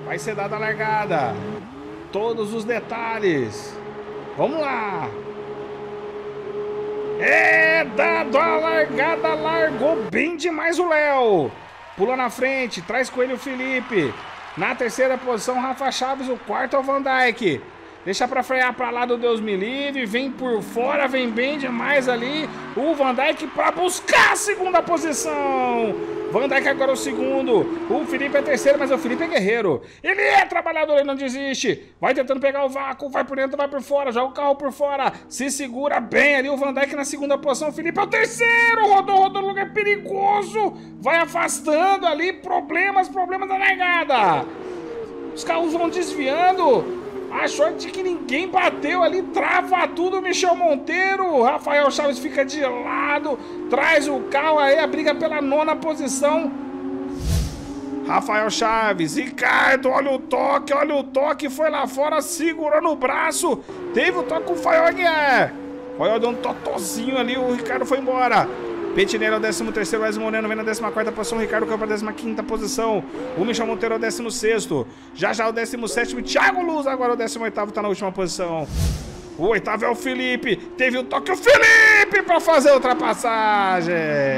Vai ser dada a largada. Todos os detalhes. Vamos lá. É dado a largada. Largou bem demais o Léo. Pula na frente. Traz com ele o Felipe. Na terceira posição, Rafa Chaves. O quarto é o Van Dijk. Deixa pra frear pra lá do Deus me livre. Vem por fora, vem bem demais ali. O Van Dijk pra buscar a segunda posição. Van Dijk agora é o segundo. O Felipe é terceiro, mas o Felipe é guerreiro. Ele é trabalhador, ele não desiste. Vai tentando pegar o vácuo, vai por dentro, vai por fora. Joga o carro por fora. Se segura bem ali o Van Dijk na segunda posição. O Felipe é o terceiro. Rodou no lugar perigoso. Vai afastando ali. Problemas da largada. Os carros vão desviando. A sorte que ninguém bateu ali, trava tudo, Michel Monteiro. Rafael Chaves fica de lado, traz o carro aí, a briga pela nona posição. Rafael Chaves, Ricardo, olha o toque, foi lá fora, segurou no braço. Teve o toque com o Fael Aguiar. Fael deu um totozinho ali, o Ricardo foi embora. Petineiro é o 13º, Wesley Moreno vem na 14ª posição, Ricardo Campos para a 15ª posição, o Michel Monteiro é o 16º, já o 17º, Thiago Luz agora o 18º, está na última posição. O 8º é o Felipe, teve o toque, o Felipe para fazer a ultrapassagem.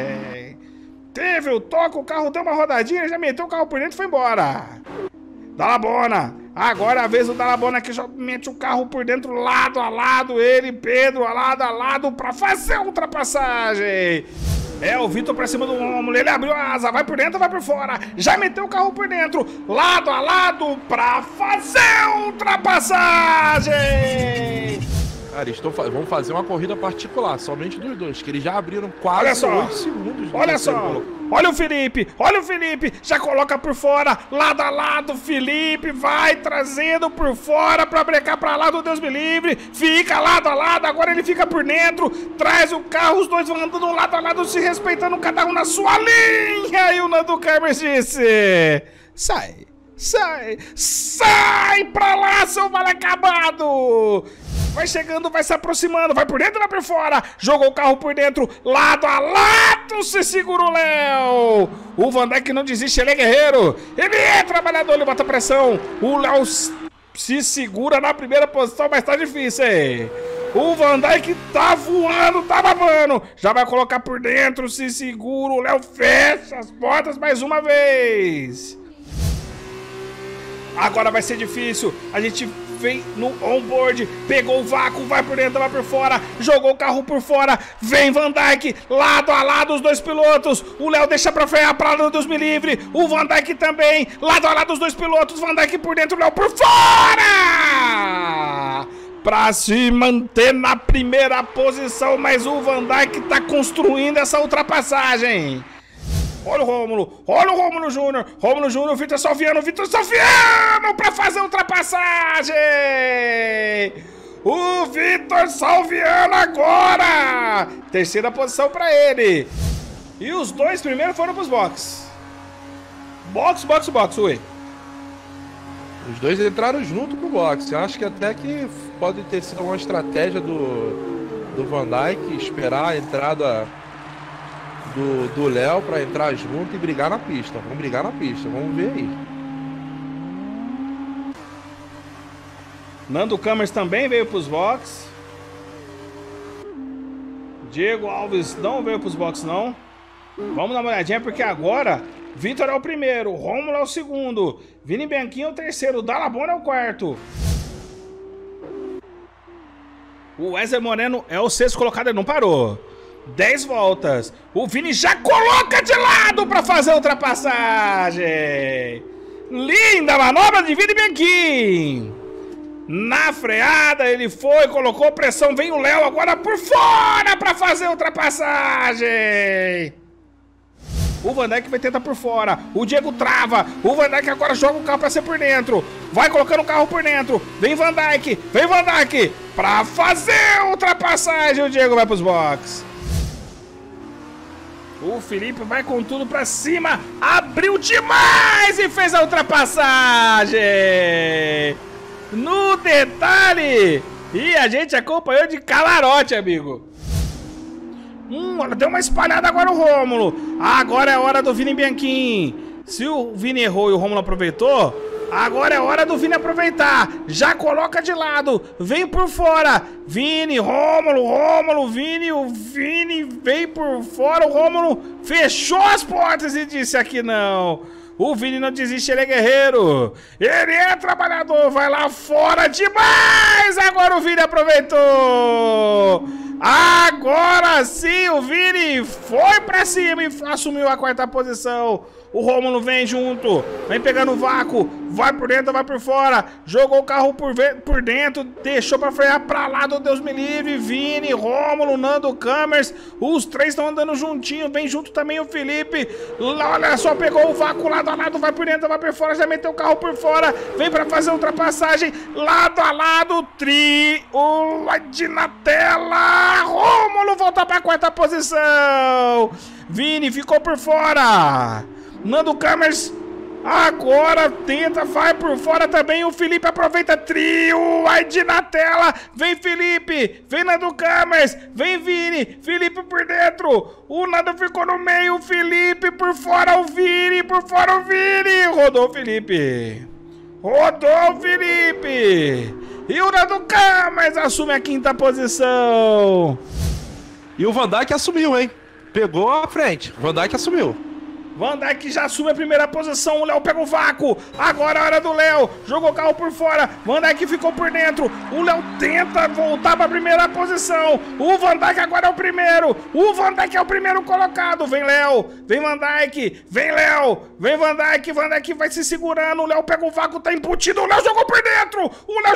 Teve o toque, o carro deu uma rodadinha, já meteu o carro por dentro e foi embora. Dalabona, agora é a vez do Dalabona que já mete o carro por dentro, lado a lado, ele, Pedro, lado a lado, pra fazer a ultrapassagem. É o Vitor pra cima do Rômulo, ele abriu a asa, vai por dentro, vai por fora, já meteu o carro por dentro, lado a lado, pra fazer a ultrapassagem. Cara, vamos fazer uma corrida particular, somente dos dois, que eles já abriram quase 8 segundos. Olha só, olha o Felipe, já coloca por fora, lado a lado, Felipe vai trazendo por fora pra brecar pra lá do Deus me livre, fica lado a lado, agora ele fica por dentro, traz o carro, os dois vão andando lado a lado, se respeitando, cada um na sua linha, e o Nando Carmes disse, sai pra lá, seu mal acabado. Vai chegando, vai se aproximando, vai por dentro, vai por fora. Jogou o carro por dentro, lado a lado, se segura o Léo. O Van Dijk não desiste, ele é guerreiro. Ele é trabalhador, ele bota pressão. O Léo se segura na primeira posição, mas tá difícil, hein? O Van Dijk tá voando, tá babando. Já vai colocar por dentro, se segura. O Léo fecha as portas mais uma vez. Agora vai ser difícil. A gente vem no onboard, pegou o vácuo, vai por dentro, vai por fora, jogou o carro por fora, vem Van Dijk, lado a lado os dois pilotos, o Léo deixa pra frear pra lá, Deus me livre, o Van Dijk também, lado a lado os dois pilotos, Van Dijk por dentro, o Léo por fora! Pra se manter na primeira posição, mas o Van Dijk tá construindo essa ultrapassagem. Olha o Rômulo Júnior, Vitor Salviano pra fazer a ultrapassagem! O Vitor Salviano agora! Terceira posição pra ele. E os dois primeiros foram pros box. Box, ui. Os dois entraram junto pro box. Eu acho que até que pode ter sido uma estratégia do Van Dijk esperar a entrada do Léo pra entrar junto e brigar na pista. Vamos brigar na pista, vamos ver aí. Nando Campos também veio pros box. Diego Alves não veio pros box não. Vamos dar uma olhadinha porque agora Vitor é o primeiro, Rômulo é o segundo, Vini Bianchini é o terceiro, Dalabona é o quarto. O Wesley Moreno é o sexto colocado, ele não parou. 10 voltas. O Vini já coloca de lado para fazer a ultrapassagem. Linda manobra de Vini Bianchini. Na freada ele foi, colocou pressão. Vem o Léo agora por fora para fazer a ultrapassagem. O Van Dijk vai tentar por fora. O Diego trava. O Van Dijk agora joga o carro para ser por dentro. Vai colocando o carro por dentro. Vem Van Dijk para fazer a ultrapassagem. O Diego vai para os boxes. O Felipe vai com tudo pra cima, abriu demais e fez a ultrapassagem! No detalhe! E a gente acompanhou de camarote, amigo! Deu uma espalhada agora o Rômulo. Agora é a hora do Vini Bianchini. Se o Vini errou e o Rômulo aproveitou, Agora é hora do Vini aproveitar. Já coloca de lado. Vem por fora. Vini, Rômulo, Vini. O Vini veio por fora. O Rômulo fechou as portas e disse aqui não. O Vini não desiste, ele é guerreiro. Ele é trabalhador. Vai lá fora demais. Agora o Vini aproveitou. Agora sim o Vini foi pra cima e assumiu a quarta posição. O Rômulo vem junto, vem pegando o vácuo, vai por dentro, vai por fora, jogou o carro por dentro, deixou pra frear pra lá do Deus me livre. Vini, Rômulo, Nando, Camers, os três estão andando juntinho, vem junto também o Felipe. Olha só, pegou o vácuo lado a lado, vai por dentro, vai por fora, já meteu o carro por fora, vem pra fazer a ultrapassagem, lado a lado, triunfante na tela. Rômulo volta pra quarta posição. Vini ficou por fora. Nando Camers agora tenta, vai por fora também. O Felipe aproveita, trio, wide na tela. Vem Felipe, vem Nando Camers, vem Vini, Felipe por dentro. O Nando ficou no meio, o Felipe por fora, o Vini, por fora o Vini. Rodou o Felipe. Rodou o Felipe. E o Nando Camers assume a quinta posição. E o Van Dijk assumiu, hein? Pegou a frente, o Van Dijk assumiu. Van Dijk já assume a primeira posição, o Léo pega o vácuo, agora é a hora do Léo, jogou o carro por fora, Van Dijk ficou por dentro, o Léo tenta voltar para a primeira posição, o Van Dijk agora é o primeiro, o Van Dijk é o primeiro colocado, vem Léo, vem Van Dijk, vem Léo, vem Van Dijk vai se segurando, o Léo pega o vácuo, tá embutido, o Léo jogou por dentro,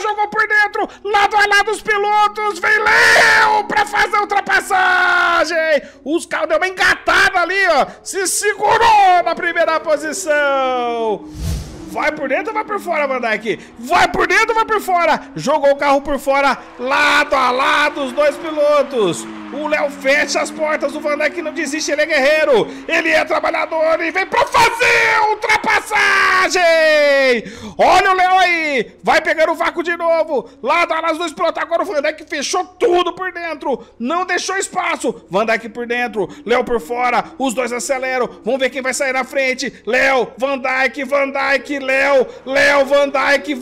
lado a lado os pilotos, vem Léo para fazer a ultrapassagem, os carros deu uma engatada ali, ó, se segurou na primeira posição. Vai por dentro ou vai por fora, Van Dijk? Vai por dentro ou vai por fora? Jogou o carro por fora, lado a lado os dois pilotos. O Léo fecha as portas, o Van Dijk não desiste, ele é guerreiro, ele é trabalhador e vem pra fazer ultrapassagem! Olha o Léo aí, vai pegando o vácuo de novo, lado a lado os dois pilotos, agora o Van Dijk fechou tudo por dentro, não deixou espaço, Van Dijk por dentro, Léo por fora, os dois aceleram, vamos ver quem vai sair na frente, Léo, Van Dijk, Léo, Van Dijk,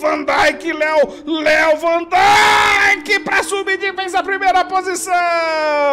Léo, Van Dijk pra subir de vez a primeira posição!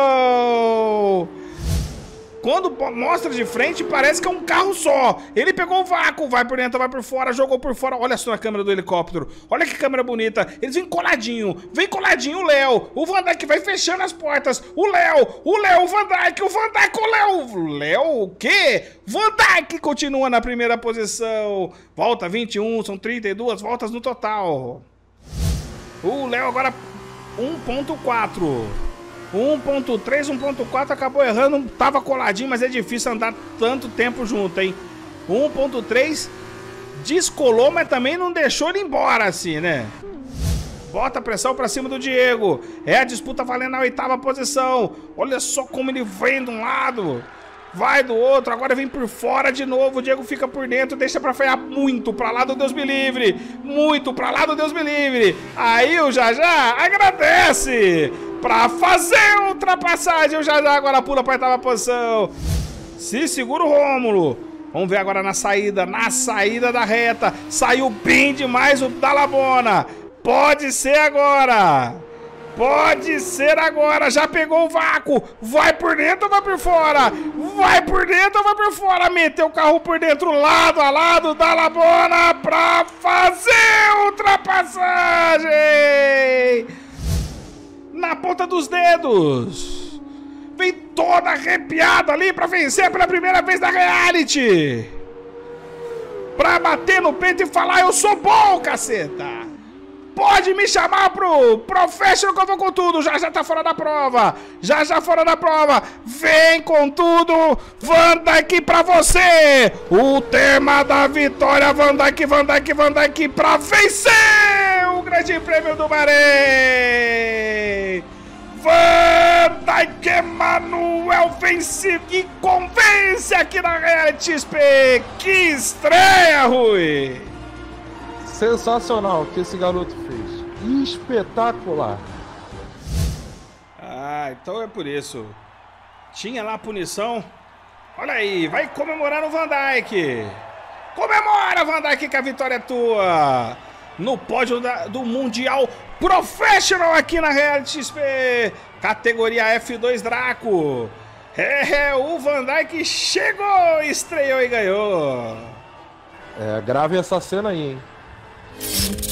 Quando mostra de frente, parece que é um carro só. Ele pegou o vácuo, vai por dentro, vai por fora, jogou por fora. Olha só a câmera do helicóptero. Olha que câmera bonita. Eles vêm coladinho o Léo. O Van Dijk vai fechando as portas. O Léo, o Van Dijk, o Léo. O Léo, o quê? Van Dijk continua na primeira posição. Volta 21, são 32 voltas no total. O Léo agora 1.4. 1.3, 1.4 acabou errando, tava coladinho, mas é difícil andar tanto tempo junto, hein? 1.3 descolou, mas também não deixou ele embora assim, né? Bota a pressão pra cima do Diego. É a disputa valendo a oitava posição. Olha só como ele vem de um lado, vai do outro, agora vem por fora de novo. O Diego fica por dentro, deixa pra frear muito pra lá do Deus me livre. Muito pra lá do Deus me livre. Aí o Jajá agradece pra fazer a ultrapassagem. O Jajá agora pula pra oitava posição. Se segura o Rômulo. Vamos ver agora na saída da reta. Saiu bem demais o Dall'Abona. Pode ser agora. Pode ser agora, já pegou o vácuo, vai por dentro ou vai por fora? Vai por dentro ou vai por fora? Meteu o carro por dentro, lado a lado, Dall'Abona pra fazer ultrapassagem! Na ponta dos dedos! Vem toda arrepiada ali pra vencer pela primeira vez na reality! Pra bater no peito e falar, eu sou bom, caceta! Pode me chamar pro Professional que eu vou com tudo. Já tá fora da prova. Já fora da prova. Vem com tudo. Van Dijk pra você. O tema da vitória. Van Dijk pra vencer o Grande Prêmio do Bahrein. Van Dijk Emanuel vence e convence aqui na Reality XP. Que estreia, Rui. Sensacional o que esse garoto fez. Espetacular. Ah, então é por isso. Tinha lá a punição. Olha aí, vai comemorar no Van Dijk. Comemora, Van Dijk, que a vitória é tua. No pódio do Mundial Professional aqui na Reality XP. Categoria F2 Draco. O Van Dijk chegou, estreou e ganhou. Grave essa cena aí, hein?